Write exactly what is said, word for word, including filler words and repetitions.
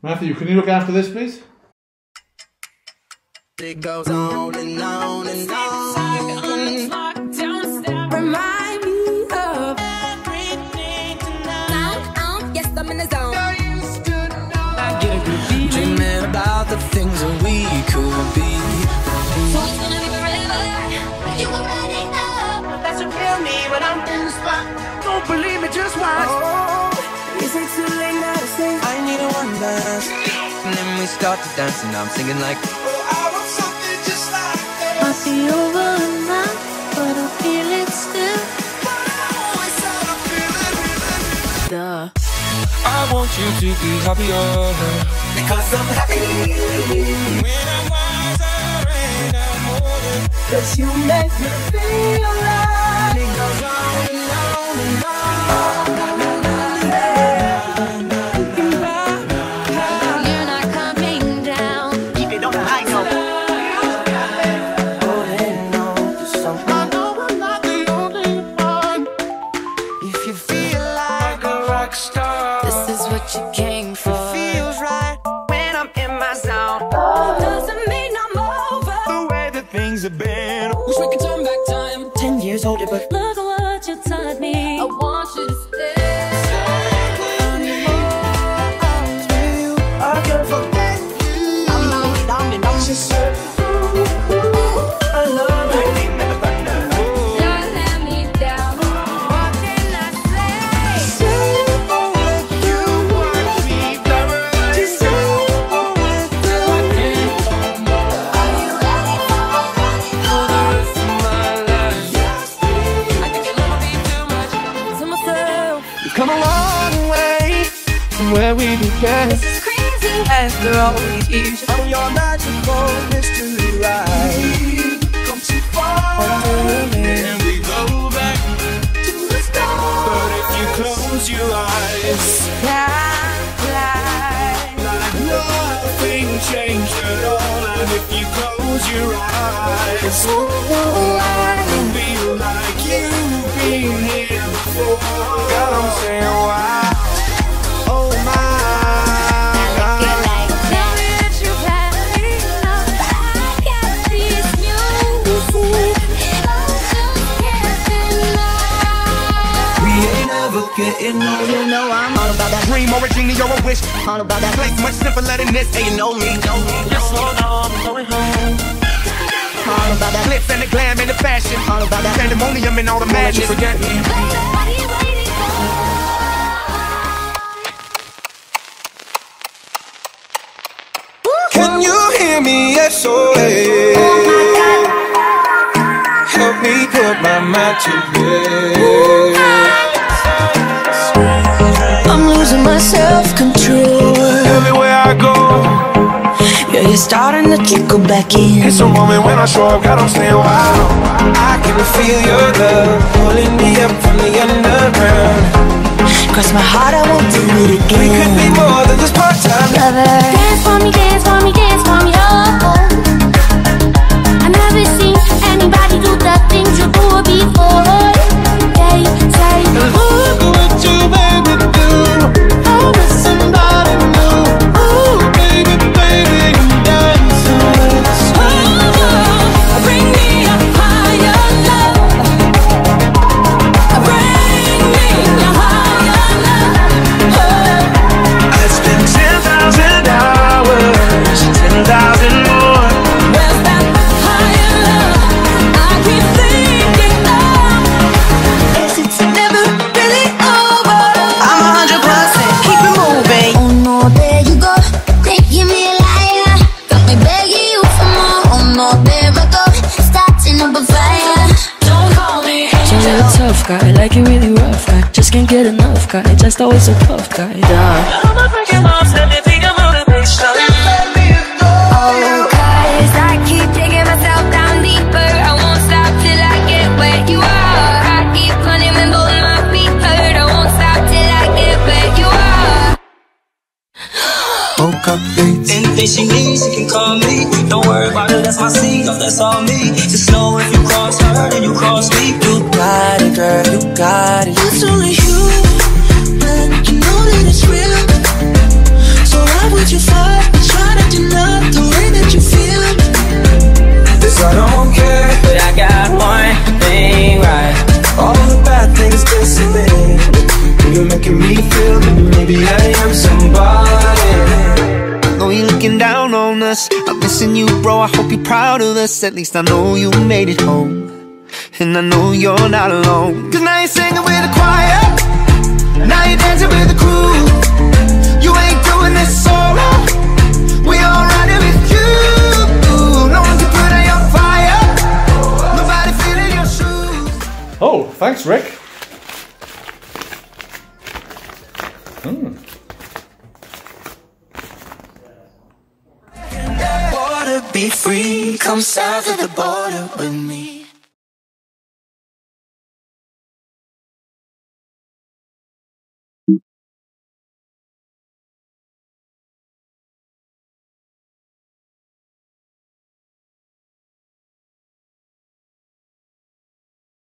Matthew, can you look after this, please? It goes on and on and on. Remind me of everything tonight. Yes, I'm in the zone. Dreaming about the things that we could be. So it's gonna be forever. You already know. That's what feel me when I'm in the spot. Don't believe me, just watch. Oh, is it too late now to say I need a one dance? And then we start to dance and I'm singing like, oh, I want something just like that. might be over now, but I feel it still. Duh. I want you to be happier because I'm happy. When I'm wiser and I'm older, 'cause you make me feel right. It goes on and on and on. You're not coming down. Keep it on the high note. Holding on to something. I know I'm not the only one. If you feel like a rock star, This is what you came for. feels right when I'm in my zone. Doesn't mean I'm over. The way that things have been. Wish we could turn back time. Ten years older, but Look at what you taught me. I want you to stay. I can't forget you. I'm not, I'm in, I'm just I love you. Don't let me down. What can I say? Say with you want me better. Just say with you. Are you ready for For the rest of my life. I think you love me too much. to myself? We've come a long way from where we began. This is crazy. After all these years, on your magical mystery ride, come too far, and we go back to the start. But if you close your eyes, like nothing changed at all. And if you close your eyes, you'll feel like you've been here before. God, I'm saying wow, oh my. Getting old, you know I'm all about that dream or a genie or a wish. All about that place much simpler than this. Hey, you know me, know me. Just slow down, I'm going home. All about that glitz and the glam and the fashion. All about that pandemonium and all the madness. Forget me. Can you hear me? S O S. Help me put my mind to bed. I'm losing my self-control. Everywhere I go, Yeah, you're starting to trickle back in. it's a moment when I show up, God, I'm saying wow. I can feel your love pulling me up from the underground. Cross my heart, I won't do it again. We could be more than just part-time Lover. Dance for me, dance for me, dance for me, oh. I never seen anybody do the things you do before. They say, look what you made me do. I'm with somebody new. Ooh, baby, baby, you dancing with sweet love. bring me a higher love. Bring me a higher love. I spent ten thousand hours, ten thousand more. Where's that higher love I keep thinking of? Is it never really over? I'm a hundred percent, keep it moving. Oh no, there you go, making me a liar. Got me begging you for more. Oh no, there I go, starting up a fire. Don't call me So you're a tough guy, like you really rough guy. Just can't get enough guy, just always a tough guy. Duh. I'm a freaking monster, let me be a motivation. Let me go. Oh, cause I keep taking myself down deeper. I won't stop till I get where you are. I keep running when both my feet hurt. I won't stop till I get where you are. Woke up late. Anything she needs, she can call me. Don't worry about it, that's my seat, oh, that's all me. Just know if you cross her, then you cross me. You got it, girl, you got it. It's only you, and you know that it's real. So why would you fight and try to deny the way that you feel? Cause I don't care, but I got one thing right. all the bad things dissipate. You're making me feel that maybe I am somebody. I know you're looking down on us. I'm missing you, bro, I hope you're proud of us. At least I know you made it home, and I know you're not alone. Cause now you're singing with the choir, now you're dancing with the crew. You ain't doing this solo, we all riding with you. No one can put out your fire, nobody feeling your shoes. Oh, thanks, Rick. Mm. Water be free, come south of the border with me.